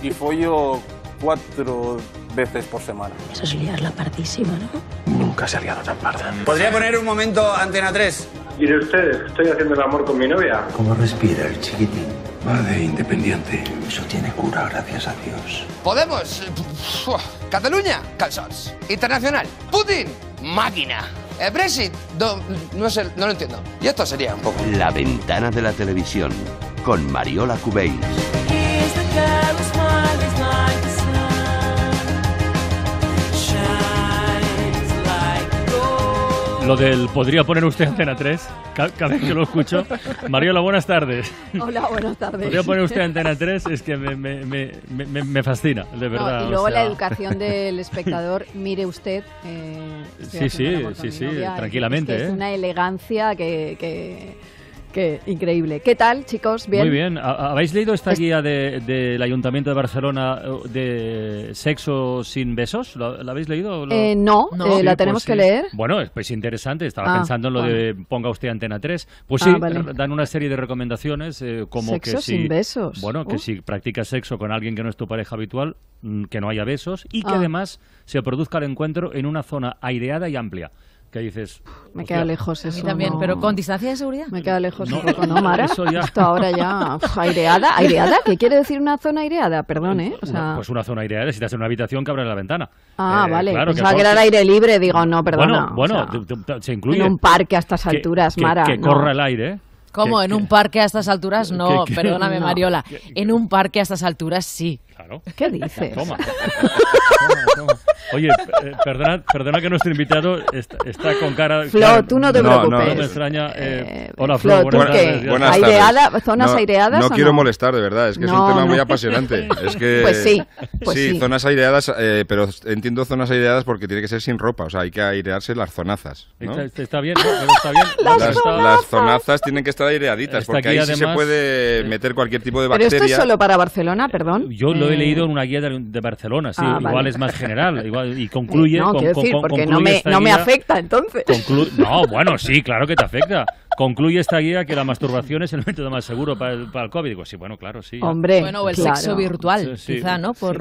y follo 4 veces por semana. Eso es liar la pardísima, ¿no? Nunca se ha liado tan parda. ¿Podría poner un momento Antena 3? Mire usted, estoy haciendo el amor con mi novia. ¿Cómo respira el chiquitín? Va de independiente. Eso tiene cura, gracias a Dios. Podemos. Cataluña, calzots. Internacional. Putin, máquina. Brexit, no sé, no lo entiendo. Y esto sería un poco. La ventana de la televisión, con Mariola Cubells. Lo del podría poner usted Antena 3, cada vez que lo escucho. Mariola, buenas tardes. Hola, buenas tardes. Podría poner usted Antena 3, es que me fascina, de verdad. No, y luego la educación del espectador, mire usted. Sí, tranquilamente. Es una elegancia que increíble. ¿Qué tal, chicos? ¿Bien? Muy bien. ¿Habéis leído esta guía del Ayuntamiento de Barcelona de sexo sin besos? ¿La habéis leído? No, la tenemos que leer. Bueno, pues interesante. Estaba pensando en lo de ponga usted Antena 3. Pues vale. Dan una serie de recomendaciones como sexo que si... sin besos. Bueno, que si practicas sexo con alguien que no es tu pareja habitual, que no haya besos y que además se produzca el encuentro en una zona aireada y amplia. ¿Qué dices? Me queda lejos eso. A mí también, no. Pero con distancia de seguridad. Me queda lejos un poco, ¿no, Mara? Eso ya... Esto ahora ya... ¿Aireada? ¿Aireada? ¿Qué quiere decir una zona aireada? Perdón, ¿eh? O sea... Pues una zona aireada, si estás en una habitación que abra la ventana. Vale. Claro, Pensaba que era el aire libre. Digo, no, perdona. Bueno, o sea, se incluye... En un parque a estas alturas, Mara. Que corra el aire, ¿Cómo? ¿En un parque a estas alturas? No, perdóname, Mariola. En un parque a estas alturas, sí. Claro. ¿Qué dices? Toma. Oye, perdona que nuestro invitado está con cara... Flo, tú no te preocupes. No me extraña. Hola, Flo, Flo, buenas tardes. Buenas tardes. ¿Zonas aireadas no o quiero no? molestar, de verdad, es que es un tema muy apasionante. Es que, pues sí. Zonas aireadas, pero entiendo zonas aireadas porque tiene que ser sin ropa, o sea, hay que airearse las zonazas, ¿no? Está bien, está bien. Las zonazas tienen que estar aireaditas, porque ahí sí se puede meter cualquier tipo de bacteria. ¿Pero esto es solo para Barcelona, perdón? Yo lo he leído en una guía de Barcelona, sí, igual vale. Es más general, igual, y concluye... No, quiero decir, porque no me afecta, entonces. No, bueno, sí, claro que te afecta. Concluye esta guía que la masturbación es el método más seguro para el COVID. Digo, sí, bueno, claro, sí. Hombre, bueno, o el sexo virtual, quizá, ¿no? O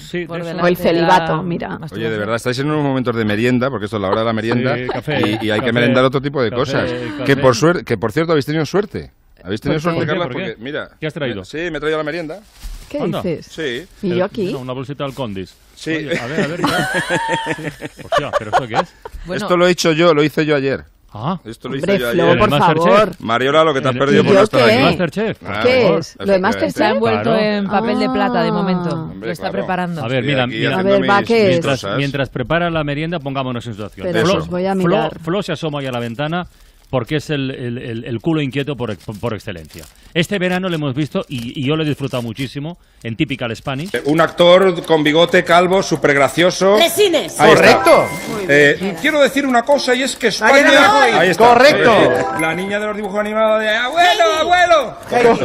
el celibato, mira. Oye, de verdad, estáis en unos momentos de merienda, porque esto es la hora de la merienda, y hay que merendar otro tipo de cosas. Café. Que por cierto, habéis tenido suerte. ¿Habéis tenido suerte, Carla? Porque, mira... ¿Qué has traído? Sí, me he traído la merienda. ¿Qué dices? Sí. ¿Y yo aquí? Una bolsita del Condis. Sí. Oye, a ver, ya. Sí. Hostia, ¿pero esto qué es? Bueno, esto lo lo hice yo ayer. Esto lo hice yo Flo, ayer. por favor. Mariola, lo que te has perdido por no estar aquí. Masterchef. ¿Qué es? ¿Lo de Masterchef? Está envuelto en papel de plata de momento. Hombre, lo está preparando. A ver, mira, ¿qué es? Mientras prepara la merienda, pongámonos en situación. Pero os voy a mirar. Flo se asoma ahí a la ventana porque es el culo inquieto por excelencia. Este verano lo hemos visto y yo lo he disfrutado muchísimo en Typical Spanish. Un actor con bigote, calvo, súper gracioso. ¡Resines! ¡Correcto! Quiero decir una cosa y es que España... Ahí está. ¡Correcto! La niña de los dibujos animados de ¡Abuelo!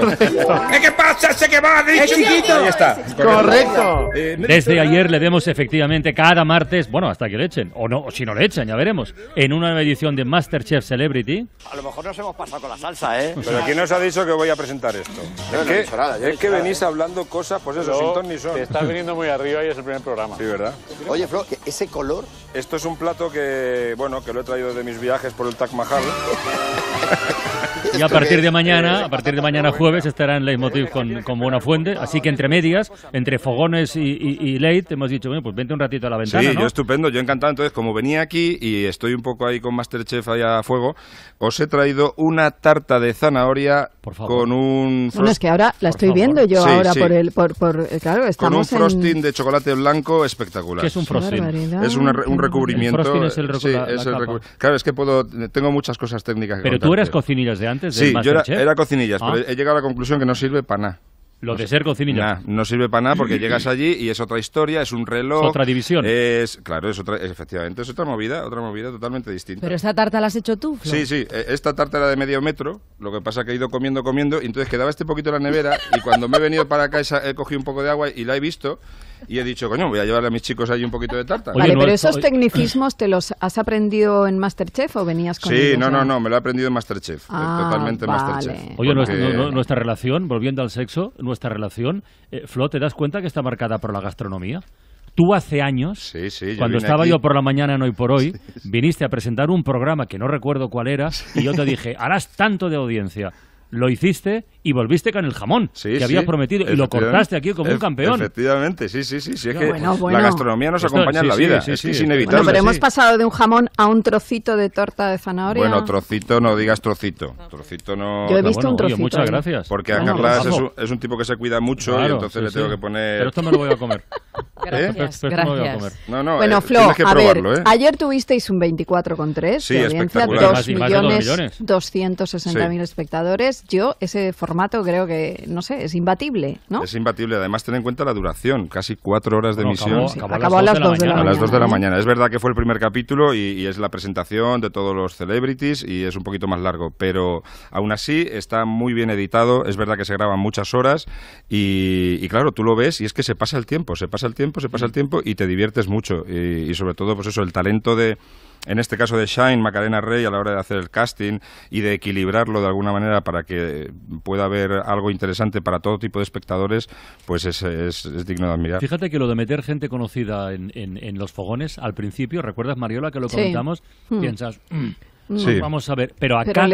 ¿Qué pasa? ¡Ese que va! ¡Chiquito! Ahí está. ¡Correcto! Desde ayer le vemos efectivamente cada martes, bueno, hasta que le echen, o no, o si no le echan, ya veremos, en una nueva edición de Masterchef Celebrity. A lo mejor nos hemos pasado con la salsa, ¿eh? Pero ¿quién os ha dicho que voy a presentar esto? Es que venís hablando cosas, pues eso, sin ton ni son. Te estás viniendo muy arriba y es el primer programa. Sí, ¿verdad? Oye, Flo, ¿ese color? Esto es un plato que lo he traído de mis viajes por el Taj Mahal. Y a partir de mañana jueves, estará en Leitmotiv con Buena Fuente, así que entre medias, entre fogones y late, hemos dicho, bueno, pues vente un ratito a la ventana, sí, ¿no? Yo estupendo, yo encantado. Entonces, como venía aquí y estoy un poco ahí con Masterchef ahí a fuego, os he traído una tarta de zanahoria con un... Bueno, es que ahora la estoy viendo yo claro, estamos con un frosting de chocolate blanco espectacular. ¿Qué es un frosting? Es un recubrimiento. El frosting es el claro, es que tengo muchas cosas técnicas que Pero contarte. tú eras cocinillas de antes, sí, yo era cocinillas, pero he llegado a la conclusión que no sirve para nada. Lo de ser cocinilla. No sirve para nada porque llegas allí y es otra historia, es un reloj. Es otra división. Claro, efectivamente, es otra movida totalmente distinta. ¿Pero esta tarta la has hecho tú, Flo? Sí, esta tarta era de medio metro, lo que pasa que he ido comiendo y entonces quedaba este poquito en la nevera y cuando me he venido para acá he cogido un poco de agua y la he visto y he dicho, coño, voy a llevarle a mis chicos ahí un poquito de tarta. Vale, pero esos tecnicismos ¿te los has aprendido en MasterChef o venías con ellos? Sí, no, me lo he aprendido en MasterChef, totalmente vale. MasterChef. Oye, nuestra relación, volviendo al sexo, nuestra relación, Flo, ¿te das cuenta que está marcada por la gastronomía? Tú hace años, cuando estaba yo por la mañana en Hoy por Hoy, viniste a presentar un programa que no recuerdo cuál era y yo te dije, harás tanto de audiencia. Lo hiciste y volviste con el jamón que habías prometido y lo cortaste aquí como un campeón. Efectivamente, sí. Es que la gastronomía nos acompaña en la vida, es inevitable. Bueno, pero hemos pasado de un jamón a un trocito de torta de zanahoria. Bueno, trocito, no digas trocito. Trocito no... Yo he visto un trocito. Oye, muchas gracias. Porque a Carlas es un tipo que se cuida mucho y entonces le tengo que poner... Pero esto me lo voy a comer. Gracias. Bueno, Flo, a ver, ayer tuvisteis un 24,3 de audiencia, 2.260.000 espectadores. Yo, ese formato creo que, no sé, es imbatible, ¿no? Es imbatible, además ten en cuenta la duración, casi 4 horas de emisión. Acabó a las 2 de la mañana. A las 2 de la mañana. Es verdad que fue el primer capítulo y es la presentación de todos los celebrities y es un poquito más largo, pero aún así está muy bien editado, es verdad que se graban muchas horas y claro, tú lo ves y es que se pasa el tiempo y te diviertes mucho y sobre todo, pues eso, el talento de... En este caso de Shine, Macarena Rey, a la hora de hacer el casting y de equilibrarlo de alguna manera para que pueda haber algo interesante para todo tipo de espectadores, pues es digno de admirar. Fíjate que lo de meter gente conocida en los fogones, al principio, ¿recuerdas, Mariola, que lo comentamos? Piensas... Vamos a ver, pero cada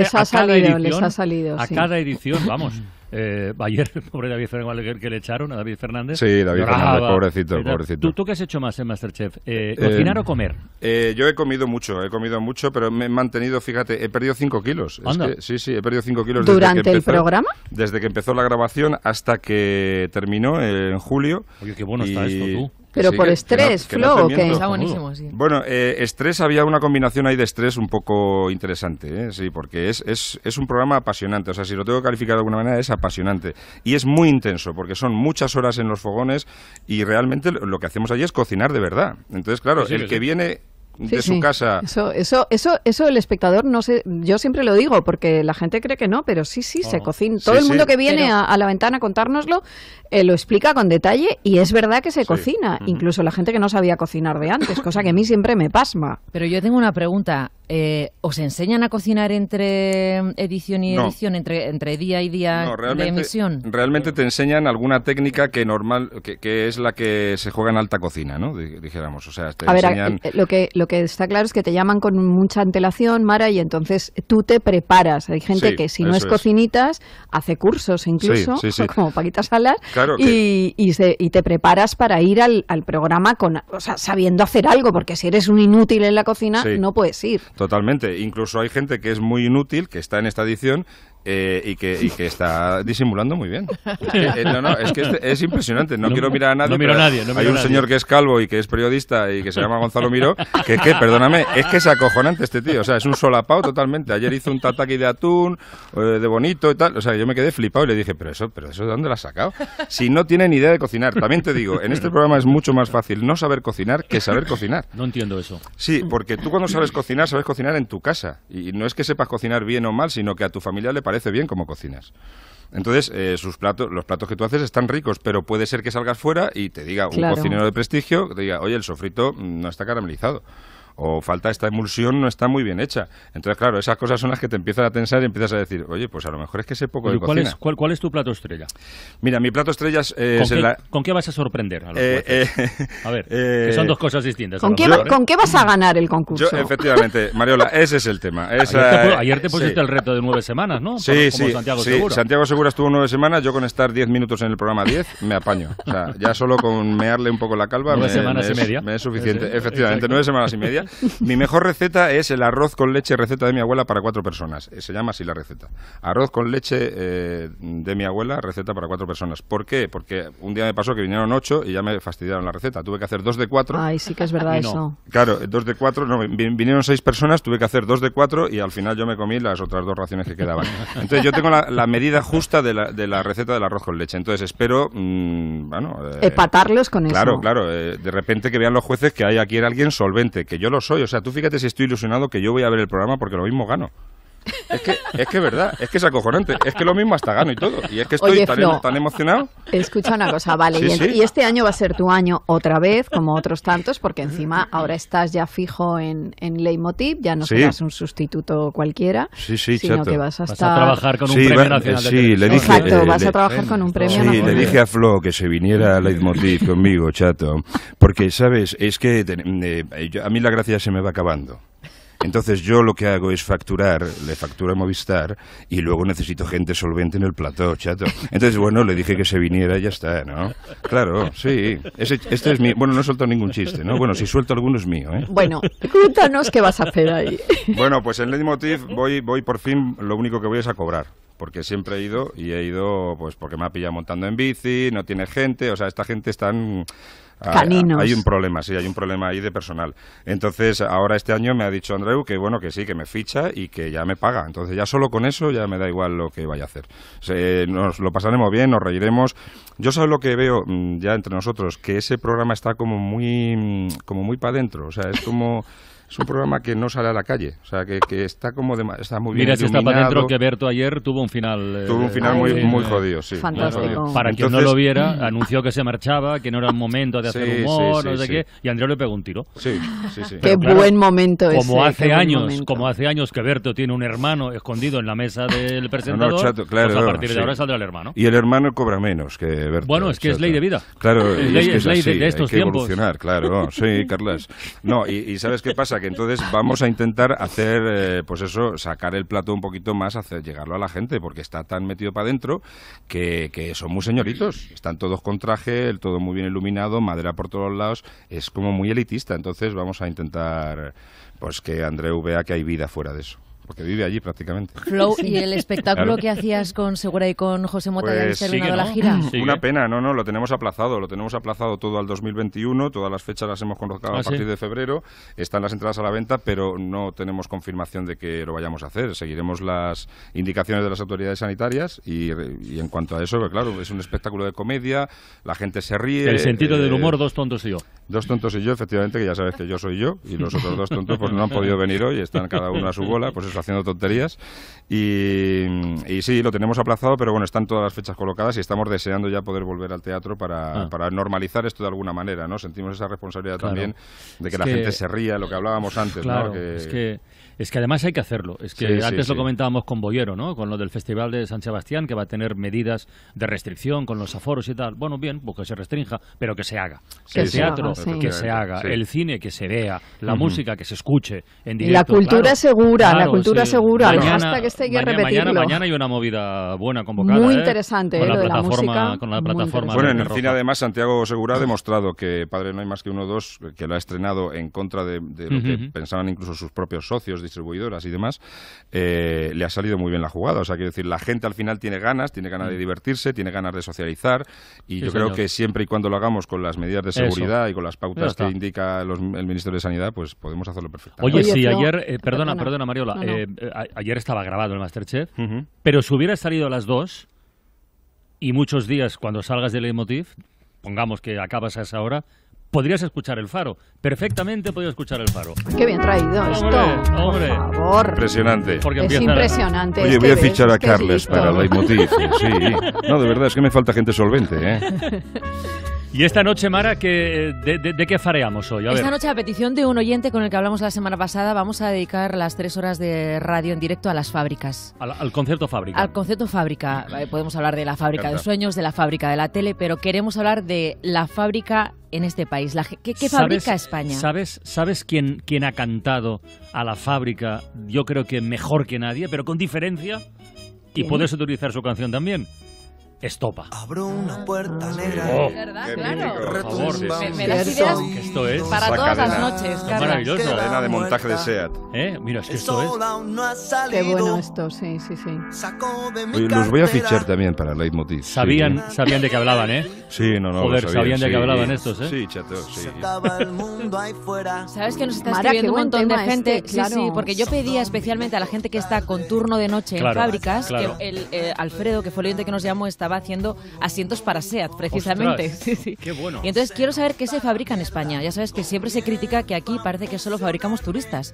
edición, vamos. Ayer, pobre David Fernández, que le echaron a David Fernández. Sí, David Fernández, pobrecito. ¿Tú qué has hecho más en MasterChef? ¿Cocinar o comer? Yo he comido mucho, pero me he mantenido, fíjate, he perdido 5 kilos. Anda. Sí, he perdido 5 kilos. ¿Durante el programa? Desde que empezó la grabación hasta que terminó en julio. Oye, qué bueno está esto, tú. Pero por estrés, Flo, ¿o qué? Está buenísimo, sí. Bueno, estrés, había una combinación ahí de estrés un poco interesante, sí, porque es un programa apasionante, o sea, si lo tengo que calificar de alguna manera, es apasionante. Y es muy intenso, porque son muchas horas en los fogones y realmente lo que hacemos allí es cocinar de verdad. Entonces, claro, el que viene... de su casa. Eso el espectador, no sé, yo siempre lo digo porque la gente cree que no, pero sí, se cocina. Todo el mundo que viene a la ventana a contárnoslo lo explica con detalle y es verdad que se cocina, incluso la gente que no sabía cocinar de antes, cosa que a mí siempre me pasma. Pero yo tengo una pregunta, ¿os enseñan a cocinar entre edición y edición, entre día y día de emisión? Realmente te enseñan alguna técnica que es la que se juega en alta cocina, ¿no? Dijéramos, o sea, te enseñan... Lo que está claro es que te llaman con mucha antelación, Mara, y entonces tú te preparas. Hay gente que si no es cocinitas, hace cursos incluso, como Paquita Salas, claro y te preparas para ir al programa sabiendo hacer algo, porque si eres un inútil en la cocina, no puedes ir. Totalmente. Incluso hay gente que es muy inútil, que está en esta edición, y que está disimulando muy bien. Es que es impresionante. No quiero mirar a nadie. No miro a nadie. Hay un señor que es calvo y que es periodista y que se llama Gonzalo Miró, perdóname, es que es acojonante este tío. O sea, es un solapao totalmente. Ayer hizo un tataki de atún, de bonito y tal. O sea, yo me quedé flipado y le dije, pero eso ¿de dónde lo has sacado? Si no tiene ni idea de cocinar. También te digo, en este programa es mucho más fácil no saber cocinar que saber cocinar. No entiendo eso. Sí, porque tú cuando sabes cocinar en tu casa. Y no es que sepas cocinar bien o mal, sino que a tu familia le parece bien cómo cocinas. Entonces, los platos que tú haces están ricos, pero puede ser que salgas fuera y te diga un cocinero de prestigio, que te diga, oye, el sofrito no está caramelizado. O falta esta emulsión, no está muy bien hecha. Entonces, claro, esas cosas son las que te empiezan a tensar y empiezas a decir, oye, pues a lo mejor es que sé poco de cocina. ¿Cuál es tu plato estrella? Mira, mi plato estrella es... ¿Con qué vas a sorprender a los jueces? A ver, que son dos cosas distintas. ¿Con qué vas a ganar el concurso? Efectivamente, Mariola, ese es el tema. Ayer te pusiste el reto de 9 semanas, ¿no? Sí, Santiago Segura. Santiago Segura estuvo 9 semanas, yo con estar 10 minutos en el programa 10 me apaño. O sea, ya solo con mearle un poco la calva 9 semanas y media. Me es suficiente. Efectivamente, 9 semanas y media. Mi mejor receta es el arroz con leche, receta de mi abuela para 4 personas. Se llama así la receta. Arroz con leche de mi abuela, receta para 4 personas. ¿Por qué? Porque un día me pasó que vinieron 8 y ya me fastidiaron la receta. Tuve que hacer 2 de 4. Ay, sí que es verdad eso. Claro, 2 de 4, vinieron 6 personas, tuve que hacer 2 de 4 y al final yo me comí las otras 2 raciones que quedaban. Entonces yo tengo la medida justa de la receta del arroz con leche. Entonces espero, empatarlos con eso. Claro, de repente que vean los jueces que hay aquí alguien solvente, que yo lo soy. O sea, tú fíjate si estoy ilusionado que yo voy a ver el programa porque lo mismo gano. Es que es verdad, es que es acojonante. Es que lo mismo hasta gano y todo. Y es que estoy Oye, tan emocionado. Escucha una cosa, vale. Y este año va a ser tu año otra vez, como otros tantos, porque encima ahora estás ya fijo en Leitmotiv, ya no serás un sustituto cualquiera, sino chato. que vas a trabajar con un premio nacional de televisión. Le dije, exacto, vas a trabajar con un premio nacional. Le dije a Flo que se viniera a Leitmotiv conmigo, chato. Porque, ¿sabes? Es que a mí la gracia se me va acabando. Entonces yo lo que hago es le facturo a Movistar y luego necesito gente solvente en el plató, chato. Entonces, bueno, le dije que se viniera y ya está, ¿no? Claro, sí. Este es mi... Bueno, no he soltado ningún chiste, ¿no? Bueno, si suelto alguno es mío, ¿eh? Bueno, cuéntanos qué vas a hacer ahí. Bueno, pues en Leitmotiv voy por fin, lo único que voy es a cobrar. Porque siempre he ido pues porque me ha pillado montando en bici, no tiene gente, o sea, esta gente están... Caninos. Hay un problema ahí de personal. Entonces, ahora este año me ha dicho Andreu que bueno, que sí, que me ficha y que ya me paga. Entonces, ya solo con eso ya me da igual lo que vaya a hacer. Nos lo pasaremos bien, nos reiremos. Yo sé lo que veo ya entre nosotros, que ese programa está como muy para adentro. O sea, es un programa que no sale a la calle, o sea, que está como está muy bien iluminado. Mira, si está para dentro, que Berto ayer tuvo un final... muy jodido, sí. Fantástico. Para quien no lo viera, anunció que se marchaba, que no era el momento de hacer humor, no sé qué, y Andreu le pegó un tiro. Sí. Qué buen momento ese. Como hace años que Berto tiene un hermano escondido en la mesa del presentador, chato, claro, pues a partir de ahora saldrá el hermano. Y el hermano cobra menos que Berto. Bueno, es que es ley de vida. Claro, es ley de estos hay que tiempos. Evolucionar, claro, sí, Carlas. No, y ¿sabes qué pasa? Que entonces vamos a intentar hacer, sacar el plato un poquito más, llegarlo a la gente, porque está tan metido para adentro que son muy señoritos. Están todos con traje, todo muy bien iluminado, madera por todos lados, es como muy elitista. Entonces vamos a intentar pues que Andreu vea que hay vida fuera de eso. Porque vive allí prácticamente. Flow, ¿y el espectáculo que hacías con Segura y con José Mota de haber terminado la gira? Una pena, no, lo tenemos aplazado todo al 2021, todas las fechas las hemos colocado a partir de febrero, están las entradas a la venta, pero no tenemos confirmación de que lo vayamos a hacer. Seguiremos las indicaciones de las autoridades sanitarias y en cuanto a eso, pues claro, es un espectáculo de comedia, la gente se ríe. El sentido del humor, dos tontos y yo. Dos tontos y yo, efectivamente, que ya sabes que yo soy yo, y los otros dos tontos pues no han podido venir hoy, están cada uno a su bola, pues eso, haciendo tonterías. Y sí, lo tenemos aplazado, pero bueno, están todas las fechas colocadas y estamos deseando ya poder volver al teatro para normalizar esto de alguna manera, ¿no? Sentimos esa responsabilidad también de que la gente se ría, lo que hablábamos antes, ¿no? Es que además hay que hacerlo. Es que antes lo comentábamos con Boyero, ¿no? Con lo del Festival de San Sebastián, que va a tener medidas de restricción con los aforos y tal. Bueno, bien, pues que se restrinja, pero que se haga. El teatro, que se haga. El cine, que se vea. La música, que se escuche en directo. La cultura segura, la cultura segura. Mañana, hasta que repetirlo. Mañana hay una movida buena convocada. Muy interesante, con lo de la música. Con la plataforma. Bueno, en el cine además Santiago Segura ha demostrado que Padre no hay más que uno, dos, que lo ha estrenado en contra de lo que pensaban incluso sus propios socios, distribuidoras y demás. Le ha salido muy bien la jugada. O sea, quiero decir, la gente al final tiene ganas de divertirse, tiene ganas de socializar y yo creo que siempre y cuando lo hagamos con las medidas de seguridad y con las pautas que indica el Ministerio de Sanidad, pues podemos hacerlo perfectamente. Oye, sí, ayer, perdona Mariola, ayer estaba grabado el MasterChef, pero si hubiera salido a las 2 y muchos días cuando salgas de Leitmotiv, pongamos que acabas a esa hora, podrías escuchar El Faro. Perfectamente podrías escuchar El Faro. Qué bien traído esto. Hombre. Por favor. Impresionante. Es impresionante. Oye, voy a fichar a Carles para Leitmotiv. Sí. No, de verdad, es que me falta gente solvente, ¿eh? Y esta noche, Mara, ¿de qué fareamos hoy? Esta noche, a petición de un oyente con el que hablamos la semana pasada, vamos a dedicar las 3 horas de radio en directo a las fábricas. Al concepto fábrica. Al concepto fábrica. Podemos hablar de la fábrica de sueños, de la fábrica de la tele, pero queremos hablar de la fábrica en este país. ¿Qué fabrica España? ¿Sabes quién ha cantado a la fábrica? Yo creo que mejor que nadie, pero con diferencia. Y puedes utilizar su canción también. Estopa. Abro una puerta negra. ¿Verdad? Claro. Por favor. Me das ideas esto es para todas las noches, Carlos. Maravilloso. Cadena de montaje de SEAT. Mira, es que esto es. Qué bueno esto, sí. Oye, los voy a fichar también para Leitmotiv. Sabían de qué hablaban, ¿eh? Sí, no. Joder, sabían de qué hablaban estos, ¿eh? Sí, chato, sí. ¿Sabes que nos está escribiendo un montón de gente? Claro. Sí, porque yo pedía especialmente a la gente que está con turno de noche en fábricas, que Alfredo, que fue el oyente que nos llamó, estaba haciendo asientos para SEAT, precisamente. Sí. Qué bueno. Y entonces quiero saber qué se fabrica en España. Ya sabes que siempre se critica que aquí parece que solo fabricamos turistas.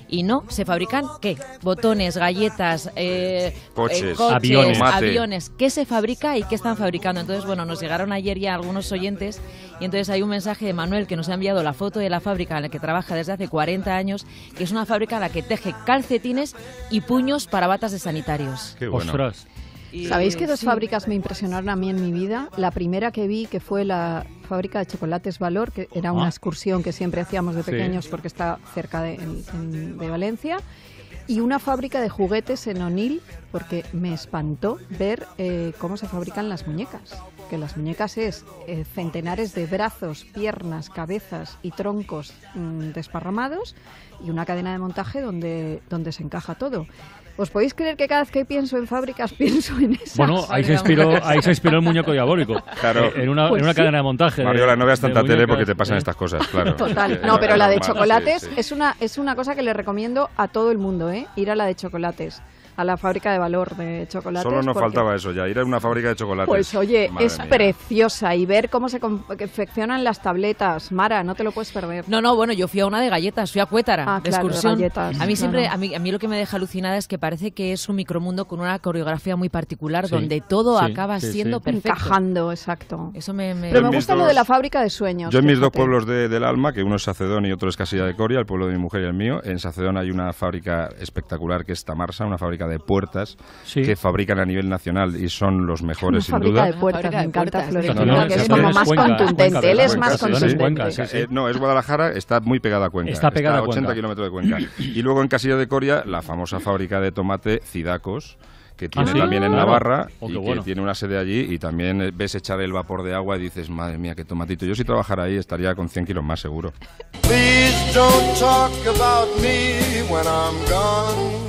Y no, se fabrican, ¿qué? Botones, galletas, coches, aviones. ¿Qué se fabrica y qué están fabricando? Entonces, bueno, nos llegaron ayer ya algunos oyentes y entonces hay un mensaje de Manuel que nos ha enviado la foto de la fábrica en la que trabaja desde hace 40 años, que es una fábrica en la que teje calcetines y puños para batas de sanitarios. ¡Qué bueno! ¡Ostras! ¿Sabéis que dos fábricas me impresionaron a mí en mi vida? La primera que vi, que fue la fábrica de chocolates Valor, que era una excursión que siempre hacíamos de pequeños porque está cerca de Valencia, y una fábrica de juguetes en Onil, porque me espantó ver cómo se fabrican las muñecas. Que las muñecas es centenares de brazos, piernas, cabezas y troncos desparramados y una cadena de montaje donde se encaja todo. ¿Os podéis creer que cada vez que pienso en fábricas pienso en esas? Bueno, ahí se inspiró el muñeco diabólico. Claro. En una cadena de montaje. Mariola, no veas tanta tele porque te pasan estas cosas, claro. Total. No, pero la de chocolates es una cosa que le recomiendo a todo el mundo, ir a la de chocolates. A la fábrica de Valor de chocolates. Solo nos faltaba eso ya, ir a una fábrica de chocolates. Pues oye, es preciosa y ver cómo se confeccionan las tabletas. Mara, no te lo puedes perder. No, bueno, yo fui a una de galletas, fui a Cuétara, de excursión. Galletas, a mí siempre, a mí lo que me deja alucinada es que parece que es un micromundo con una coreografía muy particular donde todo acaba siendo perfecto. Encajando, exacto. Eso Pero me gusta lo de la fábrica de sueños. Yo en mis dos pueblos del alma, que uno es Sacedón y otro es Casilla de Coria, el pueblo de mi mujer y el mío, en Sacedón hay una fábrica espectacular que es Tamarsa, una fábrica de puertas que fabrican a nivel nacional y son los mejores, sin duda. Fábrica de puertas, me encanta Florentino, que es como más contundente. Él es más contundente. No, es Guadalajara, está muy pegada a Cuenca. Está pegada a 80 kilómetros de Cuenca. Y luego en Casilla de Coria, la famosa fábrica de tomate Cidacos, que tiene también en Navarra y que tiene una sede allí, y también ves echar el vapor de agua y dices, madre mía, qué tomatito. Yo si trabajara ahí estaría con 100 kilos más seguro. Please don't talk about me when I'm gone.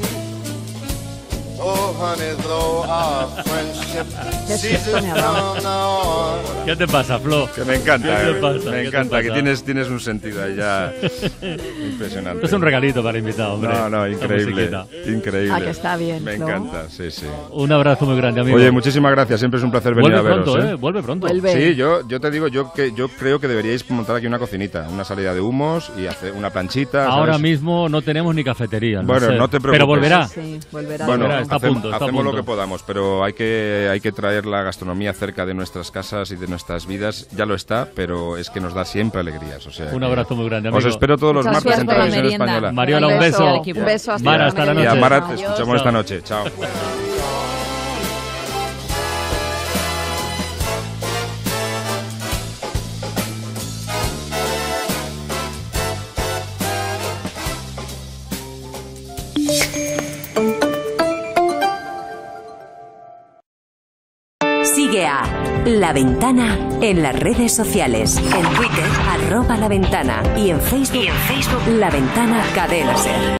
Oh, honey, though our friendship ceases from now on. ¿Qué te pasa, Flo? Que me encanta, ¿Qué te pasa? me encanta, que tienes un sentido ahí ya impresionante. Es un regalito para invitado, hombre. No, increíble. Increíble. Que está bien, me Flo. encanta, sí. Un abrazo muy grande, amigo. Oye, muchísimas gracias, siempre es un placer venir a veros. Vuelve pronto. Sí, yo te digo, yo creo que deberíais montar aquí una cocinita, una salida de humos y hacer una planchita. Ahora mismo no tenemos ni cafetería. Bueno, no te preocupes. Pero volverá. Sí, volverá. Bueno, está a punto. Hacemos lo que podamos, pero hay que traer la gastronomía cerca de nuestras casas y de nuestras vidas. Ya lo está, pero es que nos da siempre alegrías. O sea, un abrazo muy grande, amigo. Os espero todos los martes en Televisión Española. Mariola, un beso. Un beso hasta Mara, hasta la noche. Y a Mara te escuchamos esta noche. Chao. Sigue a La Ventana en las redes sociales. En Twitter, @LaVentana. Y en Facebook, La Ventana Cadena Ser.